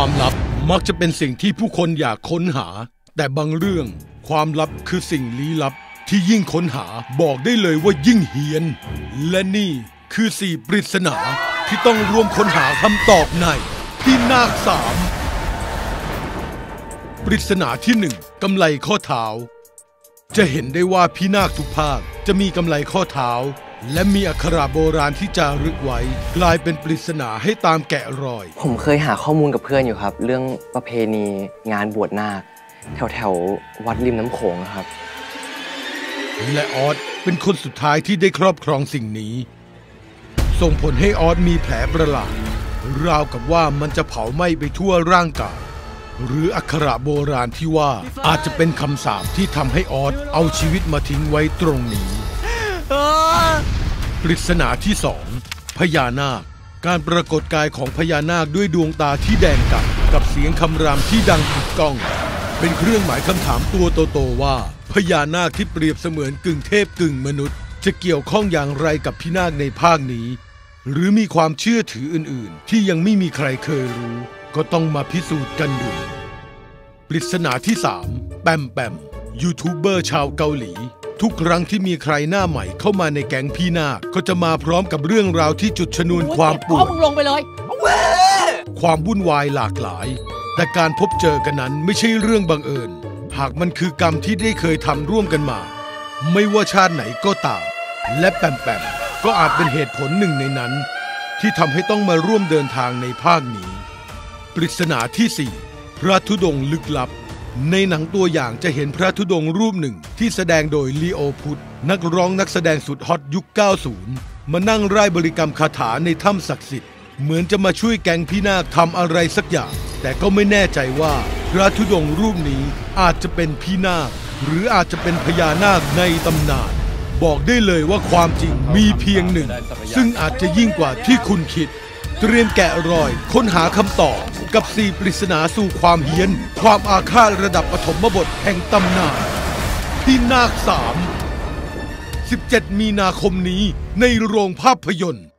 ความลับมักจะเป็นสิ่งที่ผู้คนอยากค้นหาแต่บางเรื่องความลับคือสิ่งลี้ลับที่ยิ่งค้นหาบอกได้เลยว่ายิ่งเฮี้ยนและนี่คือ4ปริศนาที่ต้องร่วมค้นหาคำตอบในพี่นาค3ปริศนาที่1กำไลข้อเท้าจะเห็นได้ว่าพี่นาคทุกภาคจะมีกำไลข้อเท้าและมีอักขระโบราณที่จารึกไว้กลายเป็นปริศนาให้ตามแกะรอยผมเคยหาข้อมูลกับเพื่อนอยู่ครับเรื่องประเพณีงานบวชนาคแถววัดริมน้ำโขงครับและออสเป็นคนสุดท้ายที่ได้ครอบครองสิ่งนี้ส่งผลให้ออสมีแผลประหลาดราวกับว่ามันจะเผาไหม้ไปทั่วร่างกายหรืออักขระโบราณที่ว่าอาจจะเป็นคำสาปที่ทำให้ออสเอาชีวิตมาทิ้งไว้ตรงนี้ปริศนาที่2พญานาคการปรากฏกายของพญานาคด้วยดวงตาที่แดงกำกับเสียงคำรามที่ดังกึกก้องเป็นเครื่องหมายคำถามตัวโตๆว่าพญานาคที่เปรียบเสมือนกึ่งเทพกึ่งมนุษย์จะเกี่ยวข้องอย่างไรกับพี่นาคในภาคนี้หรือมีความเชื่อถืออื่นๆที่ยังไม่มีใครเคยรู้ก็ต้องมาพิสูจน์กันดูปริศนาที่3แปมยูทูบเบอร์ชาวเกาหลีทุกครั้งที่มีใครหน้าใหม่เข้ามาในแก๊งพี่นาคก็จะมาพร้อมกับเรื่องราวที่จุดชนวนความปวดความวุ่นวายหลากหลายแต่การพบเจอกันนั้นไม่ใช่เรื่องบังเอิญหากมันคือกรรมที่ได้เคยทำร่วมกันมาไม่ว่าชาติไหนก็ตามและแปมก็อาจเป็นเหตุผลหนึ่งในนั้นที่ทำให้ต้องมาร่วมเดินทางในภาคนี้ปริศนาที่4พระธุดงค์ลึกลับในหนังตัวอย่างจะเห็นพระธุดงค์รูปหนึ่งที่แสดงโดยลีโอพุทธนักร้องนักแสดงสุดฮอตยุค 90 มานั่งร่ายบริกรรมคาถาในถ้ำศักดิ์สิทธิ์เหมือนจะมาช่วยแก๊งพี่นาคทำอะไรสักอย่างแต่ก็ไม่แน่ใจว่าพระธุดงค์รูปนี้อาจจะเป็นพี่นาคหรืออาจจะเป็นพญานาคในตำนานบอกได้เลยว่าความจริงมีเพียงหนึ่งซึ่งอาจจะยิ่งกว่าที่คุณคิดเตรียมแกะรอยค้นหาคำตอบกับ4ปริศนาสู่ความเฮี้ยนความอาฆาตระดับปฐมบทแห่งตำนานพี่นาค3 17 มีนาคมนี้ในโรงภาพยนตร์